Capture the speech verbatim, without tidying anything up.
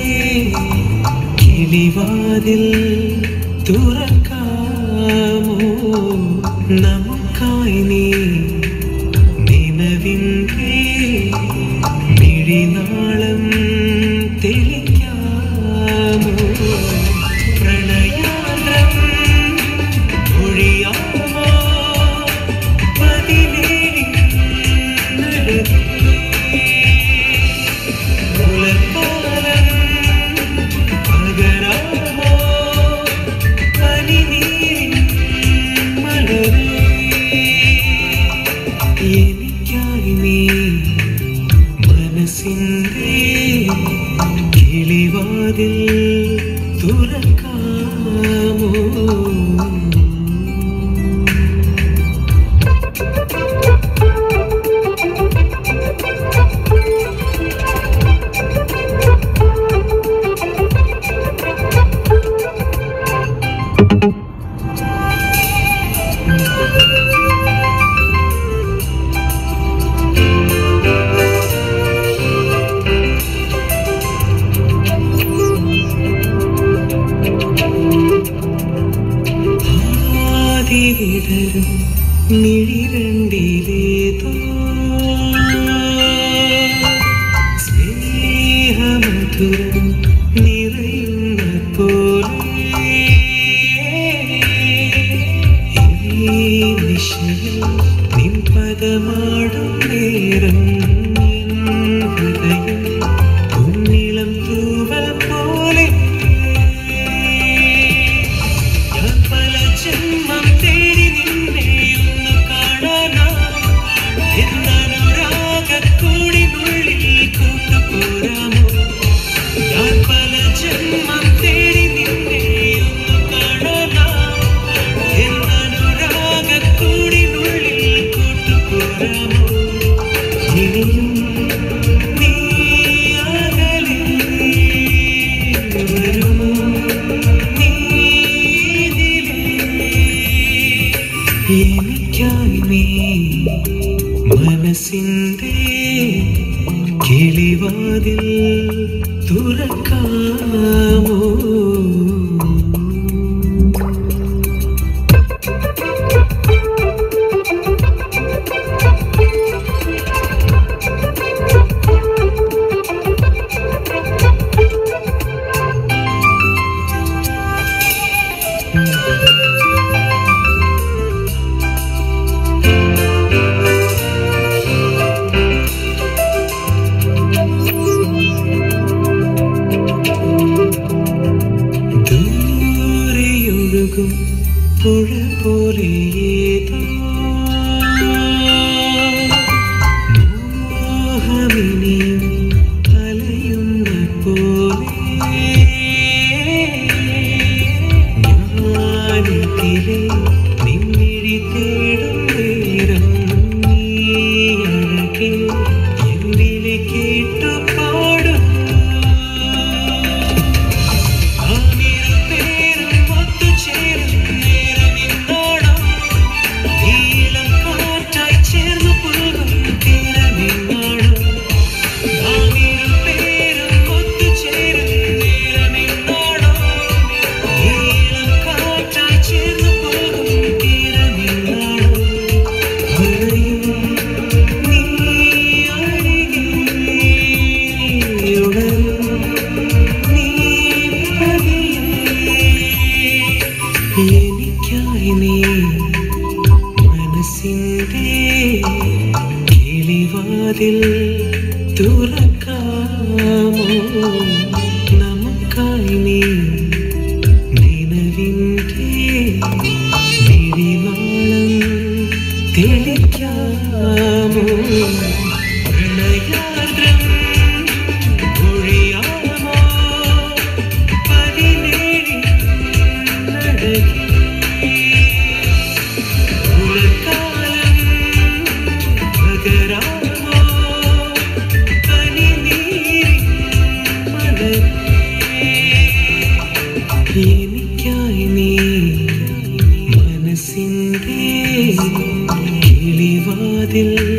കിളിവാതിൽ തുറക്കാമോ നമുക്കായി നീ നിലവിൻ്റെ മിഴിനാളം തെളിക്കാമോ പ്രണയാദ്രം ഒഴിയാമോ പതിനേഴിൽ നടത്തി മുലക്കാലം പകരാമോ പനിനീരിൻ മലരേ എനിക്കായി നീ മനസ്സിൻ്റെ കിളിവാതിൽ തുറക്കാമോ വിടരും മിഴിരണ്ടിലേതോ സ്നേഹമധുരം നിറയുന്ന പോലെ ഈ നിശയിൽ നിൻ പദമാടും നേരം ഹൃദയം പൊന്നിളം തൂവൽ പോലെ ജന്മം തേടി നിന്നെയൊന്നു കാണാനാ എന്നനുരാഗക്കൂടിനുള്ളിൽ കൂട്ടുപോരാമോ ഞാൻ പല ജന്മം തേടി നിന്നെയൊന്നു കാണാനാ എന്നനുരാഗക്കൂടിനുള്ളിൽ കൂട്ടുപോരാമോ ഇനിയും നീ അകലെ വരുമോ എനിക്കായി നീ മനസ്സിൻ്റെ കിളിവാതിൽ തുറക്കാമോ പുഴ പോലെ ഏതോ മോഹമിനിയും അലയുന്ന പോലെ ഞാനിതിലെ നിന്നിഴി തേടും നേരം നീ അഴകെ എന്നിലെ കേട്ടു പാടും എനിക്കായി നീ മനസ്സിൻ്റെ കിളിവാതിൽ തുറക്കാമോ നമുക്കായി നീ നിലവിൻ്റെ മിഴിനാളം തെളിക്കാമോ പ്രണയാദ്രം ഒഴിയാമോ പതിനേഴിൽ നടക്കി മുലക്കാലം പകരാമോ പനിനീരിൻ മലരേ എനിക്കായി നീ മനസ്സിൻ്റെ കിളിവാതിൽ